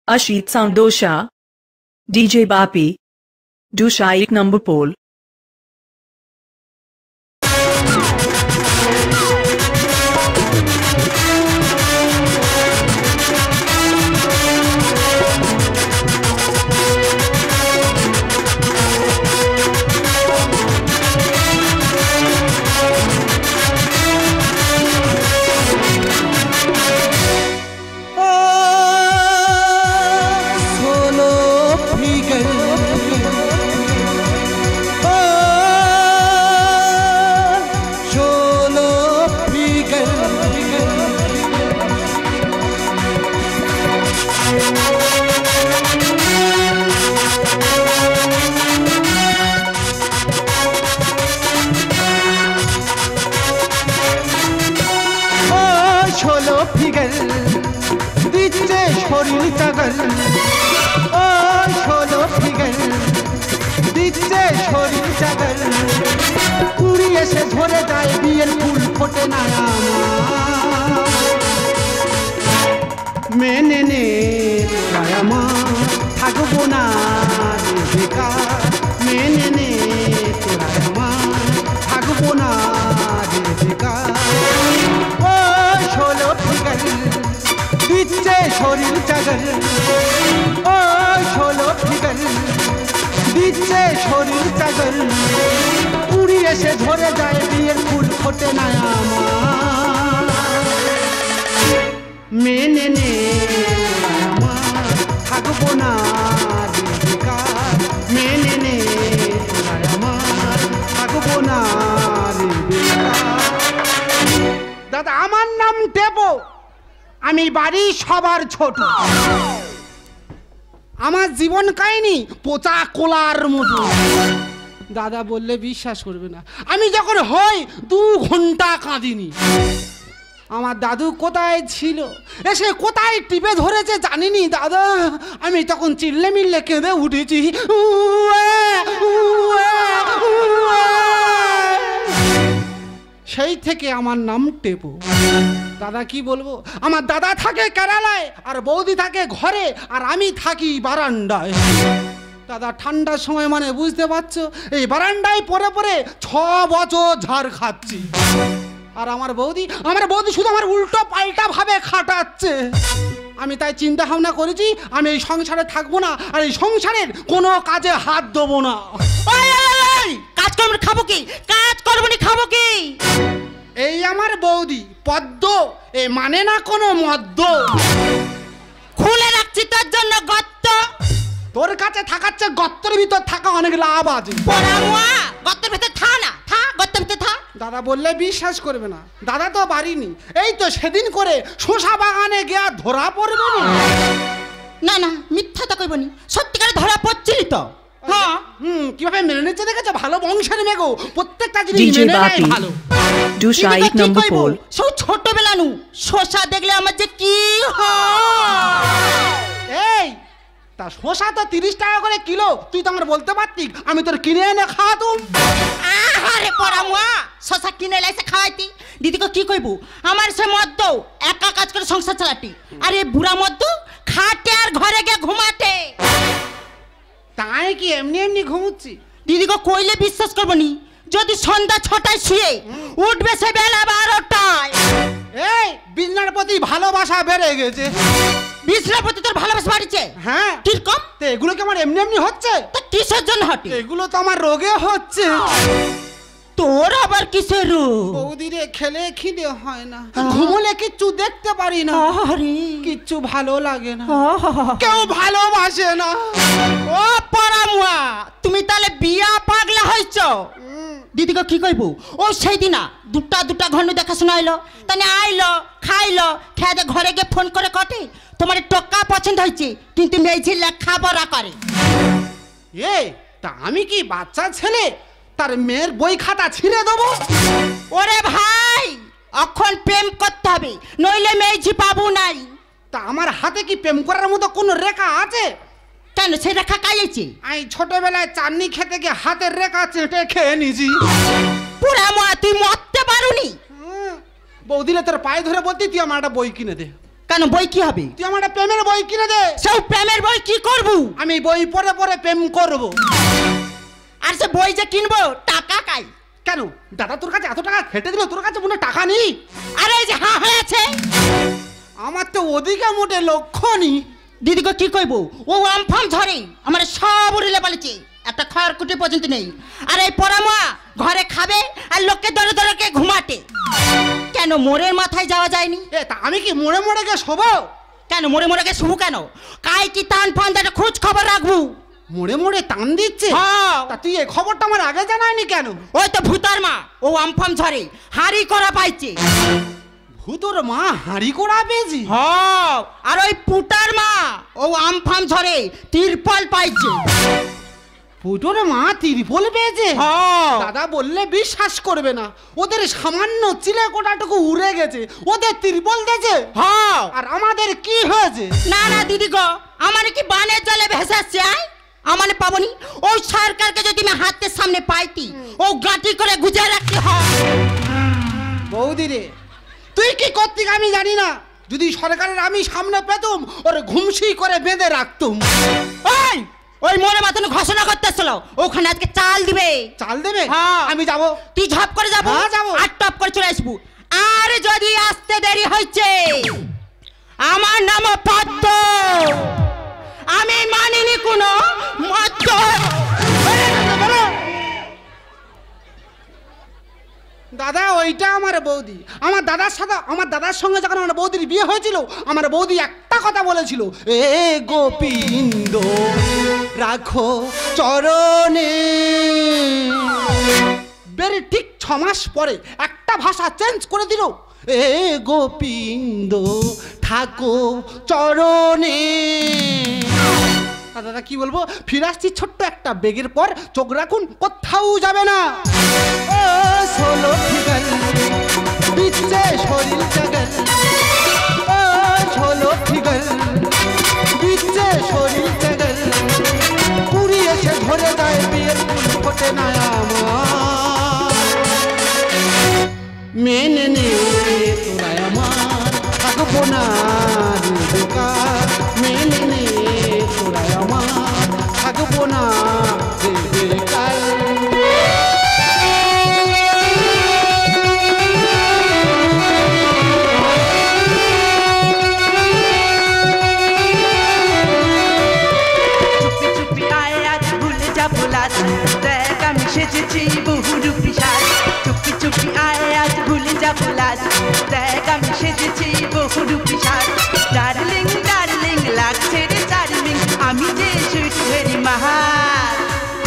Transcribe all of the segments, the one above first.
Ashit Soundosha, DJ Bapi, Dusha 1 number pole. ধরে যায় বিয়ের ফুল ফোটে না মেনে নে আমার থাকবো না বেকার মেনে নে তোরা আমার থাকবো না বেকার ও ষোলো ফিগার দিচ্ছে শরীর চাগর ও ষোলো ফিগার দিচ্ছে শরীর চাগর উড়ি এসে ধরে যায় বিয়ের ফুল ফোটে না আমার মেনে নে আমার থাকবো না বেকার মেনে নে আমার থাকবো না দাদা আমার নাম টেপো আমি বাড়ি সবার ছোট আমার জীবন কাহিনী পচা কোলার মতো দাদা বললে বিশ্বাস করবে না আমি যখন হই 2 ঘন্টা কাঁদিনি আমার দাদু কোথায় ছিল এসে কোথায় টিপে ধরেছে জানিনি দাদা আমি তখন চিল্লে মিল্লে কেঁদে উঠেছি সেই থেকে আমার নাম টেপো দাদা কি বলবো আমার দাদা থাকে কেরালায় আর বৌদি থাকে ঘরে আর আমি থাকি বারান্দায় দাদা ঠান্ডার সময় মানে বুঝতে পারছো এই বারান্দায় পরে পরে 6 বছর ঝাড় খাচ্ছি আর আমার বৌদি শুধু আমার উল্টো পাল্টা ভাবে খাটাচ্ছে আমি তাই চিন্তা ভাবনা করেছি আমি এই সংসারে থাকবো না আর এই সংসারের কোনো কাজে হাত দেবো না কাজ করবো খাবো কি কাজ করবো না খাবো কি এই আমার বৌদি পদ্ম এ মানে না কোনো মদ্য খুলে রাখছি তোর জন্য গর্ত তোর কাছে থাকাচ্ছে গর্তের ভিতর থাকা অনেক লাভ আছে গর্তের ভিতর থা না থা গর্তের ভিতর থা দাদা বললে বিশ্বাস করবে না দাদা তো বাড়িনি এই তো সেদিন করে শসা বাগানে গিয়া ধরা পড়বে না না মিথ্যা তো কইবনি সত্যিকারে ধরা পড়ছিলি তো হ্যাঁ কিভাবে মেনে নিচ্ছে দেখেছো ভালো বংশের মেগো প্রত্যেকটা জিনিস মেনে নেয় ভালো Dusha 1 number pole. সব ছোটবেলা নু শসা দেখলে আমার যে কি এই তা শসা তো 30 টাকা করে কিলো তুই তো আমার বলতে পারতি আমি তোর কিনে এনে খাওয়াতুম আরে পরামুয়া শসা কিনে লাইছে খাওয়াইতি দিদিকে কি কইবো আমার সে মদ্দ একা কাজ করে সংসার চালাতি আর এই বুড়া মদ্দ খাটে আর ঘরে গিয়ে ঘুমাতে তাই কি এমনি এমনি ঘুমুচ্ছি দিদিকে কইলে বিশ্বাস করবনি যদি সন্ধ্যা 6টায় শুয়ে উঠবে সে বেলা 12টায় এই বিজনার প্রতি ভালোবাসা বেড়ে গেছে বিজনার প্রতি তোর ভালোবাসা বাড়ছে হ্যাঁ কিরকম তো এগুলো কি আমার এমনি এমনি হচ্ছে তা কিসের জন্য হচ্ছে এগুলো তো আমার রোগে হচ্ছে তোর আবার কিসের রোগ বৌদিরে খেলে খিদে হয় না ঘুমলে কিচ্ছু দেখতে পারি না আরে কিচ্ছু ভালো লাগে না কেউ ভালোবাসে না ও পরামুয়া তুমি তাহলে বিয়া পাগলা হইছো দিদিকে কি কইবো ও সেই দিনা দুটা ঘন্টা দেখাশোনা আইলো তানে আইলো খাইলো খেয়ে ঘরে গিয়ে ফোন করে কটে তোমার টকা পছন্দ হয়েছে কিন্তু মেয়েছি লেখাপড়া করে তা আমি কি বাচ্চা ছেলে তার মেয়ের বই খাতা ছিঁড়ে দেবো ওরে ভাই এখন প্রেম করতে হবে নইলে মেয়েছি পাবো নাই তা আমার হাতে কি প্রেম করার মতো কোনো রেখা আছে কেন সে রেখা কাইছে আমি ছোটবেলায় চাটনি খেতে গিয়ে হাতের রেখা চেটে খেয়ে নিছি পুরা মা তুই মরতে পারুনি বৌদিলে তোর পায়ে ধরে বলতি তুই আমার একটা বই কিনে দে কেন বই কি হবে? তুই আমার একটা প্রেমের বই কিনে দে। সেই প্রেমের বই কি করব? আমি বই পড়ে পড়ে প্রেম করব। আর সে বই যে কিনবো টাকা কাই? কেন দাদা তোর কাছে এত টাকা খেটে দিল, তোর কাছে মনে টাকা নেই? আরে এই যে হ্যাঁ হয়েছে, আমার তো ওদিকে মোটে লক্ষ্য নেই। দিদিকে কি কইব? ও আমফাম ঝরে আমার সব উড়িলে বলেছে, একটা খড়কুটি পর্যন্ত নেই। আর এই পরামা ঘরে খাবে আর লোককে দরে দরে কে ঘুমাতে। কেন মোড়ের মাথায় যাওয়া যায়নি? এ তা আমি কি মোড়ে মোড়ে গিয়ে শোবো? কেন মোড়ে মোড়ে কে শুভ কেন? কাই কি টান ফান একটা খোঁজ খবর রাখবো। মোড়ে মোড়ে টান দিচ্ছে? হ্যাঁ। তা তুই এই খবরটা আমার আগে জানায়নি কেন? ওই তো ভূতার মা ও আমফাম ঝরে হাড়ি করা পাইছে। ভূতর মা হাঁড়ি করা পেয়েছি? হ্যাঁ। আর ওই পুটার মা ও আমফাম ঝরে তিরপল পাইছে। ভূতর মা তিরপল পেয়েছে? হ্যাঁ। দাদা বললে বিশ্বাস করবে না, ওদের সামান্য চিলে কোটাটুকু উড়ে গেছে, ওদের তিরপল দিয়েছে। হ্যাঁ। আর আমাদের কি হয়েছে? না না দিদি গো, আমার কি বানের জলে ভেসাচ্ছে? আমার পাবনি ওই সরকারকে যদি আমি হাতের সামনে পাইতি, ও গাঁটি করে গুজে রাখতে হয়। বৌদি রে, তুই কি করতি আমি জানি না, যদি সরকারের আমি সামনে পেতুম ওর ঘুমসি করে বেঁধে রাখতুম। ওই ওই মোড়ে মাথায় ঘোষণা করতেছিল ওখানে আজকে চাল দিবে। চাল দেবে? হ্যাঁ। আমি যাবো। তুই ঝপ করে যাবো? হ্যাঁ, যাবো। আর টপ করে চলে আসবো। আর যদি আসতে দেরি হয়েছে, আমার নাম পদ্ম, আমি মানিনি কোনো মদ্য। দাদা ওইটা আমার বৌদি। আমার দাদার সঙ্গে যখন আমার বৌদির বিয়ে হয়েছিল, আমার বৌদি একটা কথা বলেছিল, এ গোপিন্দ রাখো চরণে। বের ঠিক 6 মাস পরে একটা ভাষা চেঞ্জ করে দিল, এ গোপিন্দ থাকো চরণে। দাদা কি বলবো, ফিরে আসছি ছোট্ট একটা বেগের পর, চোখ রাখুন কোথাও যাবে না। ও সোলো ফিগার বিচ্ছে শরীর জাগার, ও সোলো ফিগার বিচ্ছে শরীর জাগার, পুরী এসে ধরে যায় বিয়ের ফুল ফোটে না আমার। মেনে নে তোরা আমার থাকবো না বেকার, মেনে নে তোরা আমার থাকবো না বেকার। দেখ আমি সেজেছি বহুরূপী সাজ, চুপি চুপি আয় আজ ভুলে যাব লাজ। দেখ আমি সেজেছি বহুরূপী সাজ, ডার্লিং ডার্লিং লাগছে রে চার্মিং, আমি যে সুইট ভেরি মাহাল।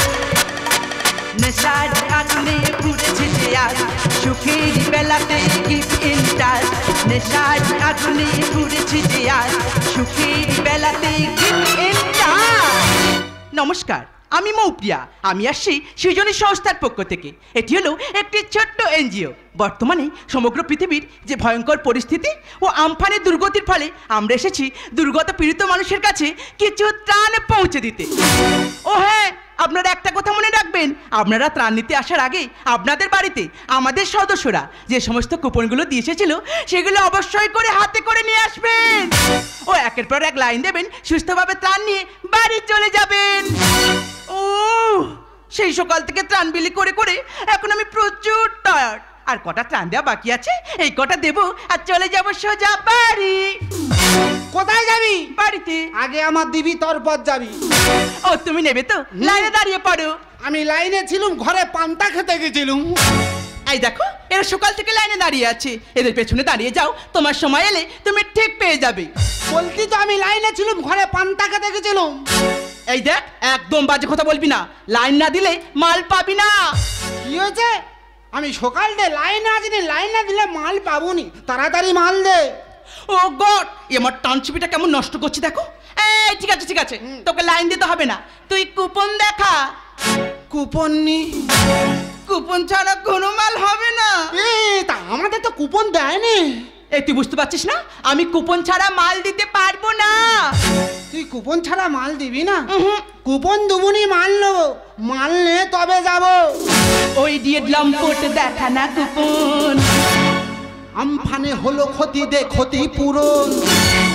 নেশার আগুনে পুড়েছে যে আজ, সুখের বেলাতে কিপ ইন টাচ। নেশার আগুনে পুড়েছে যে আজ, সুখের বেলাতে কিপ ইন টাচ। নমস্কার, আমি মৌপ্রিয়া। আমি আসছি সৃজনী সংস্থার পক্ষ থেকে। এটি হলো একটি ছোট্ট এনজিও। বর্তমানে সমগ্র পৃথিবীর যে ভয়ঙ্কর পরিস্থিতি ও আমফানের দুর্গতির ফলে আমরা এসেছি দুর্গত পীড়িত মানুষের কাছে কিছু ত্রাণ পৌঁছে দিতে। ও হ্যাঁ, আপনারা একটা কথা মনে রাখবেন, আপনারা ত্রাণ নিতে আসার আগে আপনাদের বাড়িতে আমাদের সদস্যরা যে সমস্ত কুপনগুলো দিয়ে এসেছিল সেগুলো অবশ্যই করে হাতে করে নিয়ে আসবেন ও একের পর এক লাইন দেবেন, সুস্থভাবে ত্রাণ নিয়ে বাড়ি চলে যাবেন। ও সেই সকাল থেকে ত্রাণ বিলি করে করে এখন আমি প্রচুর টায়ার্ড। আর কটা ত্রাণ দেওয়া বাকি আছে, এই কটা দেবো আর চলে যাবো সোজা বাড়ি। কোথায় যাবি? বাড়িতে। আগে আমার দিবি তারপর যাবি। ও তুমি নেবে তো? লাইনে দাঁড়িয়ে পড়ো। আমি লাইনে ছিলুম, ঘরে পান্তা খেতে গেছিলুম। এই দেখো, এরা সকাল থেকে লাইনে দাঁড়িয়ে আছে, এদের পেছনে দাঁড়িয়ে যাও, তোমার সময় এলে তুমি ঠিক পেয়ে যাবে। বলতি তো আমি লাইনে ছিলুম, ঘরে পান্তা খেতে গেছিলুম। এই দেখ, একদম বাজে কথা বলবি না, লাইন না দিলে মাল পাবি না। কি হয়েছে? আমি সকাল দে লাইনে আছি, লাইন না দিলে মাল পাবনি, তাড়াতাড়ি মাল দে। ও গড, আমার টানচিপিটা কেমন নষ্ট করছি দেখো। এই ঠিক আছে ঠিক আছে, তোকে লাইন দিতে হবে না, তুই কুপন দেখা। কুপন নি? কুপন ছাড়া কোনো মাল হবে না। তা আমাদের তো কুপন দেয়নি। এই তুই বুঝতে পারছিস না, আমি কুপন ছাড়া মাল দিতে পারবো না। তুই কুপন ছাড়া মাল দিবি না? কুপন দুবুনি মাল নেবো, মাল নে তবে যাব। ওই ডিয়েট লম্পট দেখা না কুপন। আমফানে হলো ক্ষতি দে ক্ষতি পূরণ।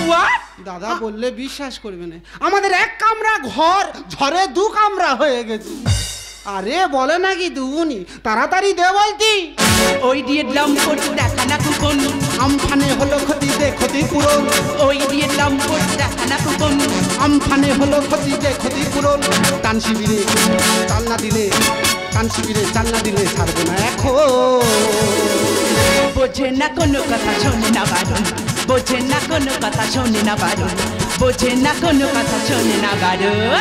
What? দাদা বললে বিশ্বাস করবে না, আমাদের এক কামরা ঘর ঝড়ে দু কামরা হয়ে গেছে। আরে বলে নাকি দুগুনি, তাড়াতাড়ি দে বলতি। ওই দিয়ে লম্পট দেখা না কুপন, আমফানে হলো ক্ষতি দে ক্ষতিপূরণ। ওই দিয়ে লম্পট দেখা না কুপন, আমফানে হলো ক্ষতি দে ক্ষতিপূরণ। টান শিবিরে চাল না দিলে, টান শিবিরে চাল না দিলে ছাড়বো না এখন। বোঝে না কোনো কথা, শোনে না বারণ, বোঝে না কোনো কথা, শোনে না বারণ, বোঝে না কোনো কথা, শোনে না বারণ।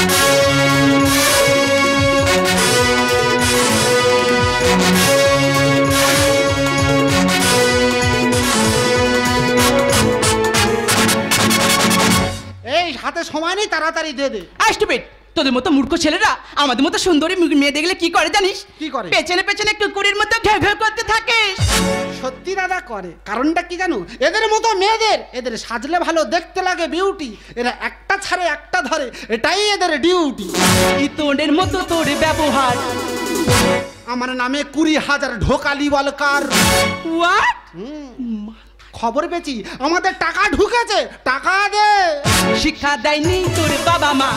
এই হাতে সময় নেই, তাড়াতাড়ি দে দে। স্টুপিড, তোদের মতো মূর্খ ছেলেরা আমাদের মতো সুন্দরী মেয়ে দেখলে কি করে জানিস? কি করে? পেছনে পেছনে কুকুরের মতো ঘে ঘে করতে থাকিস। সত্যি দাদা করে, কারণটা কি জানো? এদের মতো মেয়েদের, এদের সাজলে ভালো দেখতে লাগে বিউটি, এরা একটা ছাড়ে একটা ধরে, এটাই এদের ডিউটি। তোদের মতো তোর ব্যবহার, আমার নামে 20,000 ঢোকালি বলকার। হোয়াট? খবর পেয়েছি আমাদের টাকা ঢুকেছে, টাকা দে। শিক্ষা দেয়নি তোর বাবা মা,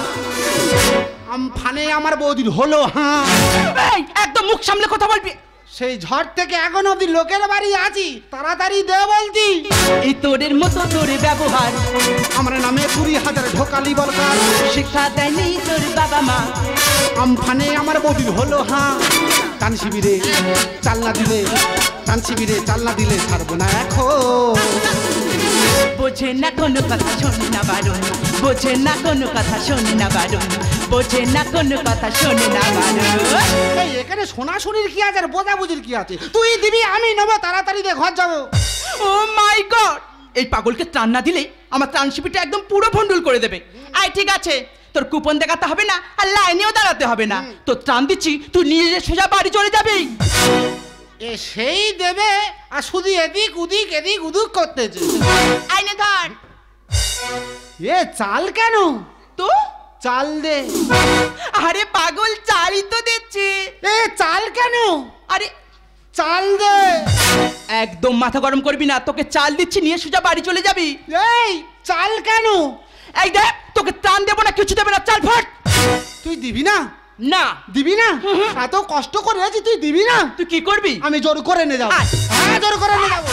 আমফানে আমার বৌদির হলো হ্যাঁ। এই, একদম মুখ সামলে কথা বলবি। সেই ঝড় থেকে এখন অব্দি লোকের বাড়ি আছি, তাড়াতাড়ি দে বলছি। এই তোদের মতো তোর ব্যবহার, আমার নামে 20,000 ঢোকালি বলকার। শিক্ষা দেয়নি তোর বাবা মা, আমফানে আমার বৌদির হলো হ্যাঁ। টান শিবিরে চাল না দিলে, টান শিবিরে চাল না দিলে ছাড়বো না এখন। বোঝে না কোনো কথা, শোনে না বারণ, বোঝে না কোনো কথা, শোনে না বারণ, বোঝে না কোনো কথা, শোনে না বারণ। এই এখানে শোনাশুনির কি আছে আর বোঝাবুঝির কি আছে? তুই দিবি আমি নেবো, তাড়াতাড়ি দে, ঘর যাবো। ও মাই গড, এই পাগলকে ত্রাণ না দিলে আমার ত্রাণ শিবিরটা একদম পুরো ভন্ডুল করে দেবে। আয় ঠিক আছে, তোর কুপন দেখাতে হবে না আর লাইনেও দাঁড়াতে হবে না, তোর ত্রাণ দিচ্ছি, তুই নিজে সোজা বাড়ি চলে যাবি। এ সেই দেবে আর শুধু এদিক উদিক এদিক উদুক করতেছে। আইনে ধর। এ চাল কেন? তো চাল দে। আরে পাগল, চালই তো দিচ্ছি। এ চাল কেন? আরে চাল দে। একদম মাথা গরম করবি না, তোকে চাল দিচ্ছি, নিয়ে সোজা বাড়ি চলে যাবি। এই চাল কেন? এই দেখ, তোকে ত্রাণ দেবো না, কিছু দেবে না, চাল ফট। তুই দিবি না? না। দিবি না? এত কষ্ট করে আছি, তুই দিবি না? তুই কি করবি? আমি জোর করে নিয়ে যাবো। আয়। হ্যাঁ জোর করে নিয়ে যাবো।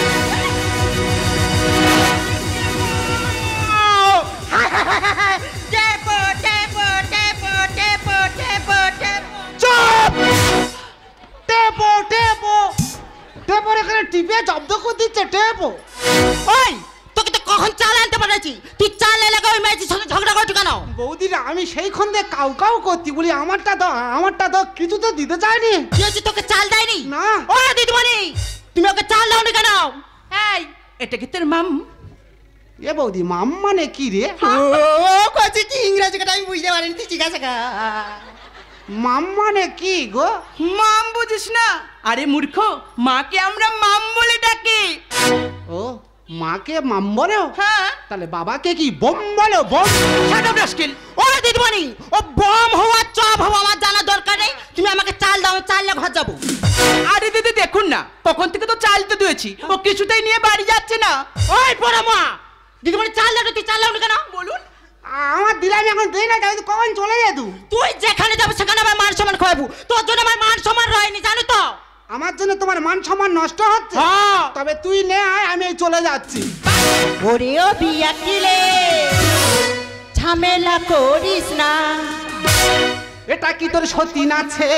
চুপ! টেপো টেপো টেপোর এখানে টিপে জব্দ করে দিচ্ছে টেপো। ওই তোকে তো কখন চাল আনতে পাঠাচ্ছি, তুই চাল এলাকা ওই মেয়েটির সঙ্গে ঝগড়া করছো কেন? বৌদিরা আমি সেইখান দিয়ে কাউ কাউ করতি, বলি আমারটা দাও আমারটা দাও, কিছু তো দিতে চাইনি। কি হচ্ছে, তোকে চাল দেয়নি? না। ও দিদিমণি, তুমি ওকে চাল দাওনি কেন? এই, এটা কি তোর মাম? এ বৌদি মাম মানে কি রে? ও কইছে কি ইংরেজি কথা আমি বুঝতে পারিনি, তুই ঠিক আছে কা? মাম মানে কি গো? মাম বুঝিস না? আরে মূর্খ, মাকে আমরা মাম বলে ডাকি। ও মাকে মাম বলো? হ্যাঁ। তাহলে বাবাকে কি বোম বলো? বোম? Shut up rascal. ও দিদিমণি, ও বম হওয়া চপ হওয়া আমার জানা দরকার নেই, তুমি আমাকে চাল দাও, আমি চাল নিয়ে ঘর যাবো। আরে দিদি দেখুন না, কখন থেকে তো চাল তো দিয়েছি, ও কিছুতেই নিয়ে বাড়ি যাচ্ছে না। ওই পড়া মা, দিদিমণি চাল দাও, তুই চাল দাওনি কেন বলুন? আমার দিলাম এখন দেই না, যাই কখন চলে যেত। তুই যেখানে যাবো সেখানে আমার মান সম্মান খাওয়াবো, তোর জন্য আমার মান সম্মান রয়নি, জানো তো? আমার জন্য তোমার মান সম্মান নষ্ট হচ্ছে। হ্যাঁ। তবে তুই নে আয়, আমি এই চলে যাচ্ছি। ওরে ও বিয়া কিলে ঝামেলা করিস না। এটা কি তোর সতী নাছে?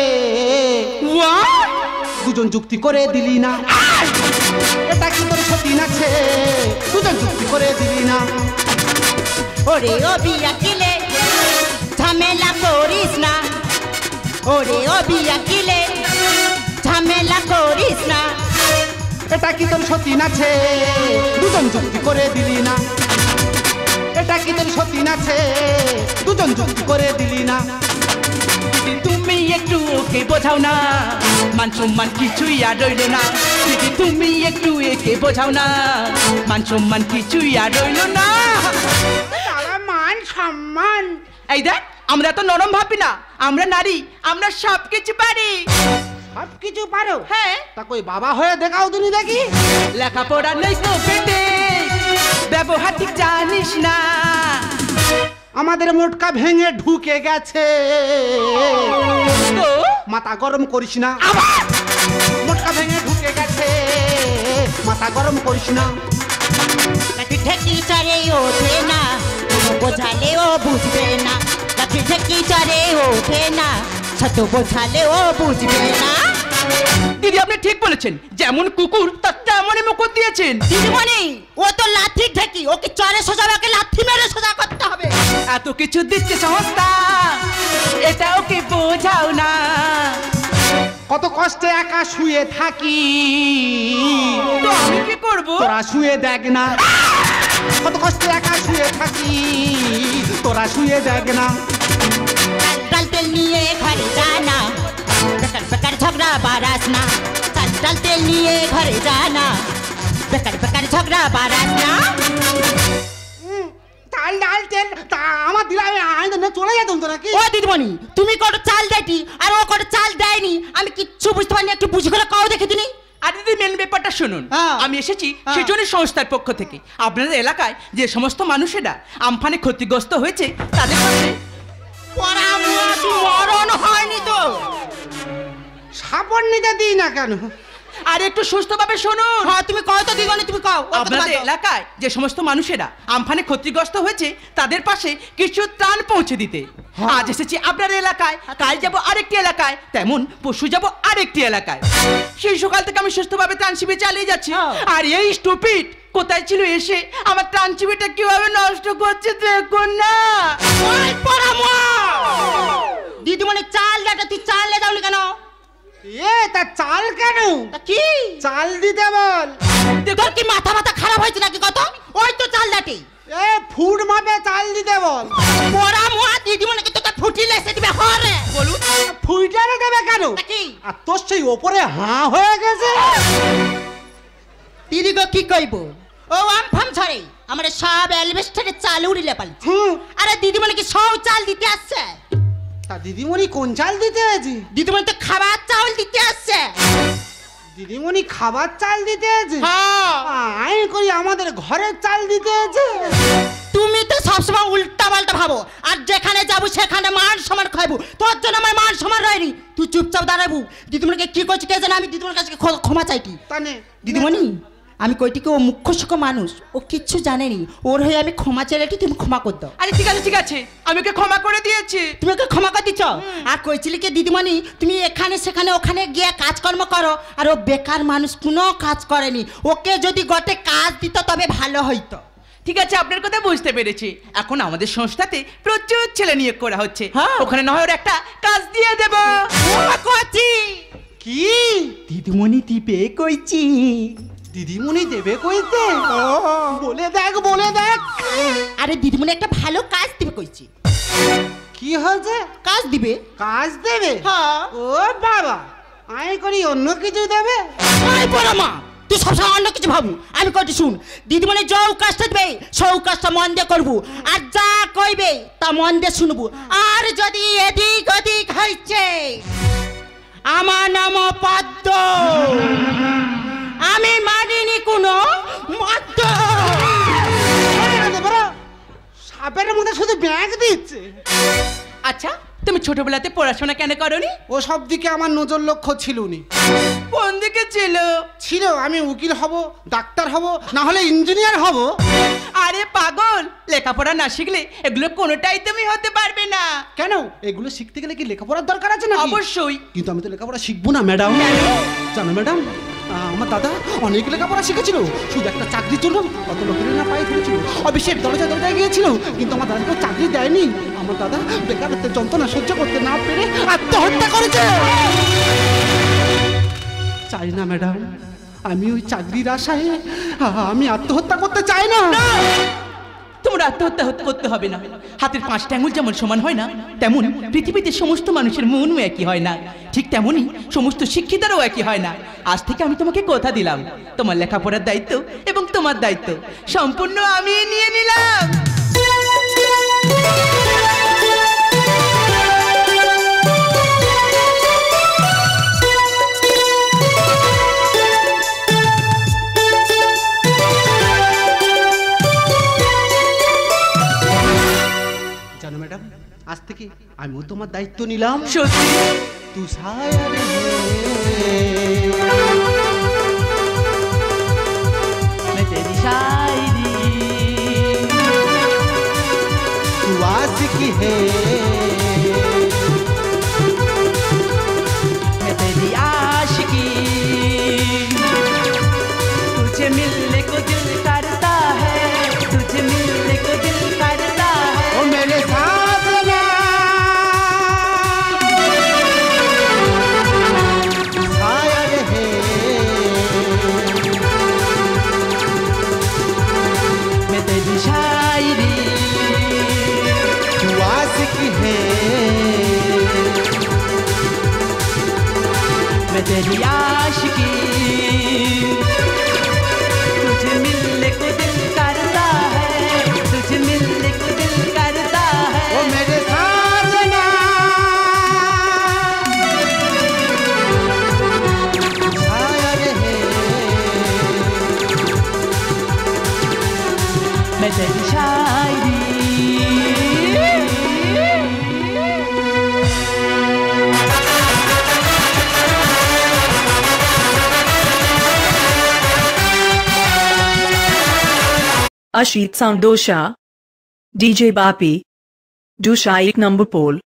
দুজন যুক্তি করে দিলি না। এটা কি তোর সতী নাছে? দুজন যুক্তি করে দিলি না। ওরে ও বিয়া কিলে ঝামেলা করিস না। ওরে ও বিয়া কিলে ঝামেলা করিস না। এটা কি তোর সতী নাছে? দুজন যুক্তি করে দিলি না। এটা কি তোর সতী নাছে? দুজন যুক্তি করে দিলি না। দিদি তুমি একটু ওকে বোঝাও না, মান সম্মান কিছুই আর রইল না। দিদি তুমি একটু একে বোঝাও না, মান সম্মান কিছুই আর রইল না। তারা মান সম্মান। এই দেখ, আমরা তো নরম ভাবি না, আমরা নারী, আমরা সব কিছু পারি। সব কিছু পারো? হ্যাঁ। তা কই বাবা হয়ে দেখাও তুমি দেখি। লেখাপড়া নেই তো পেটে, ব্যবহার ঠিক জানিস না। আমাদের মোটকা ভেঙে ঢুকে গেছে, তো মাথা গরম করিস না। মোটকা ভেঙে ঢুকে গেছে, মাথা গরম করিস না। লাঠি ঠেকি চড়ে ওঠে না, কোনো বোঝালেও বুঝবে না। লাঠি ঠেকি চড়ে ওঠে না, ছোট বোঝালেও বুঝবে না। দিদি আপনি ঠিক বলেছেন, যেমন কুকুর তার তেমনই মুকুট দিয়েছেন। দিদিমণি ও তো লাঠি ঠেকি, ওকে চড়ে সোজা, ওকে লাঠি মেরে সোজা করতে হবে। এত কিছু দিচ্ছে সংস্থা, এটাও কি বোঝাও না? কত কষ্টে একা শুয়ে থাকি, তো আমি কি করব? তোরা শুয়ে দেখ না। কত কষ্টে একা শুয়ে থাকি, তোরা শুয়ে দেখ না। চাল তেল নিয়ে ঘরে জানা, বেকার বেকার ঝগড়া বাড়াস না। চাল তেল নিয়ে ঘরে জানা, বেকার বেকার ঝগড়া বাড়াস না। চাল ডাল তেল তা আমার দিলে আমি চলে যেতাম তো নাকি। ও দিদিমণি তুমি কত চাল দেয়টি আর ও কত চাল দেয়নি, আমি কিচ্ছু বুঝতে পারিনি। একটু বুঝে গেলে কাও দেখে দিনি। আর দিদি মেন ব্যাপারটা শুনুন, হ্যাঁ। আমি এসেছি হ্যাঁ। সেজন্য সংস্থার পক্ষ থেকে আপনাদের এলাকায় যে সমস্ত মানুষেরা আমফানে ক্ষতিগ্রস্ত হয়েছে তাদের পাশে। মরণ হয়নি তো সাপন নিতে দিই না কেন? আর একটু সুস্থভাবে শুনুন। হ্যাঁ তুমি কও তো দিদিমণি, তুমি কও। আপনাদের এলাকায় যে সমস্ত মানুষেরা আমফানে ক্ষতিগ্রস্ত হয়েছে তাদের পাশে কিছু ত্রাণ পৌঁছে দিতে আজ এসেছি আপনার এলাকায়। কাল যাব আরেকটি এলাকায়, তেমন পরশু যাব আরেকটি এলাকায়। সেই সকাল থেকে আমি সুস্থভাবে ত্রাণ শিবির চালিয়ে যাচ্ছি। আর এই স্টুপিড কোথায় ছিল এসে আমার ত্রাণ শিবিরটা কিভাবে নষ্ট করছে দেখুন না। দিদিমণি চাল দেটা, তুই চাল লে যাওনি কেন? তা চাল কেন? তা কি চাল দিতে বল। তোর কি মাথা মাথা খারাপ হয়েছে নাকি? কত ওই তো চাল দাটি, ফুড মাপে চাল দিতে বল। পড়া মোয়া দিদিমণিকে তোকে ফুটিলে সে দিবে হরে। বলুন ফুইটারে দেবে কেন? তা কি আর তোর সেই ওপরে হাঁ হয়ে গেছে। দিদিগো কি কইব? ও আমফাম ছড়ে আমার সব এলভেস্টারে চাল উড়িলে পালি। আরে দিদিমণি কি সব চাল দিতে আসছে? তা দিদিমণি কোন চাল দিতে আছে? দিদিমণি তো খাবার চাউল দিতে আসছে। দিদিমণি খাবার চাল দিতে আছে? হ্যাঁ আমি করি আমাদের ঘরের চাল দিতে আছে। তুমি তো সবসময় উল্টা পাল্টা ভাবো, আর যেখানে যাবো সেখানে মান সমান খাইবো। তোর জন্য আমার মান সমান রয়নি। তুই চুপচাপ দাঁড়াবো। দিদিমণিকে কি করছি কে জানে, আমি দিদিমণির কাছে ক্ষমা চাইটি। তানে দিদিমণি আমি কইটিকে ও মুখ্য সুখ্য মানুষ, ও কিচ্ছু জানেনি। ওর হয়ে আমি ক্ষমা চাইলেটি তুমি ক্ষমা কর দাও। আরে ঠিক আছে ঠিক আছে, আমি ওকে ক্ষমা করে দিয়েছি। তুমি ওকে ক্ষমা করে দিচ্ছ? আর কইছিলি কি দিদিমণি তুমি এখানে সেখানে ওখানে গিয়ে কাজকর্ম করো, আর ও বেকার মানুষ, কোনো কাজ করেনি। ওকে যদি গটে কাজ দিত তবে ভালো হইতো। ঠিক আছে আপনার কথা বুঝতে পেরেছি। এখন আমাদের সংস্থাতে প্রচুর ছেলে নিয়োগ করা হচ্ছে, হ্যাঁ। ওখানে না হয় ওর একটা কাজ দিয়ে দেব। কচি কি দিদিমণি দিবে কইছি। দিদিমণি দেবে কইতে? বলে দেখ বলে দেখ। আরে দিদিমণি একটা ভালো কাজ দিবে কইছি। কি হয়েছে? কাজ দিবে। কাজ দেবে? হ্যাঁ। ও বাবা, আমি করি অন্য কিছু দেবে। আই বড় মা তুই সবসময় অন্য কিছু ভাবু। আমি কইটি শুন, দিদিমণি যাও কাজটা দেবে সব কাজটা মন দিয়ে করবো, আর যা কইবে তা মন দিয়ে শুনবো। আর যদি এদিক ওদিক হইছে, আমার নাম পদ্ম, আমি মানিনি কোনো মদ্য। সাপের মধ্যে শুধু ব্যাগ দিচ্ছে। আচ্ছা তুমি ছোটবেলাতে পড়াশোনা কেন করনি? ও সব দিকে আমার নজর লক্ষ্য ছিল নি। কোন দিকে ছিল? ছিল আমি উকিল হব, ডাক্তার হব, না হলে ইঞ্জিনিয়ার হব। আরে পাগল, লেখাপড়া না শিখলে এগুলো কোনোটাই তুমি হতে পারবে না। কেন? এগুলো শিখতে গেলে কি লেখাপড়ার দরকার আছে না? অবশ্যই। কিন্তু আমি তো লেখাপড়া শিখবো না ম্যাডাম। জানো ম্যাডাম, আমার দাদা অনেক লেখাপড়া শিখেছিল, শুধু একটা চাকরির জন্য কত লোকের না পায়ে ধরেছিল, অফিসের দরজায় দরজায় গিয়েছিল, কিন্তু আমার দাদা তো চাকরি দেয়নি। আমার দাদা বেকারত্বের যন্ত্রণা সহ্য করতে না পেরে আত্মহত্যা করেছে। চাই না ম্যাডাম, আমি ওই চাকরির আশায় আমি আত্মহত্যা করতে চাই না। তোমার আত্মহত্যা করতে হবে না। হাতের 5টা আঙুল যেমন সমান হয় না, তেমন পৃথিবীতে সমস্ত মানুষের মনও একই হয় না। ঠিক তেমনই সমস্ত শিক্ষিতারও একই হয় না। আজ থেকে আমি তোমাকে কথা দিলাম, তোমার লেখাপড়ার দায়িত্ব এবং তোমার দায়িত্ব সম্পূর্ণ আমি নিয়ে নিলাম। জানো ম্যাডাম, আজ থেকে আমিও তোমার দায়িত্ব নিলাম। সত্যি তু সায়া রে मैं तेरी शायरी तू आशिकी है मैं तेरी आशिकी तुझे मिलने को दिल करता है तुझे मिलने को दिल करता है ओ मेरे साथ ना साया रे मैं तेरी शायरी तू आशिकी है मैं तेरी आशिकी तुझे मिलने को दिल करता है तुझे मिलने को दिल करता है ओ मेरे साथ ना साया रे मैं तेरी शायरी Ashit Sound Dosha, DJ Bapi, Dusha 1 number pole.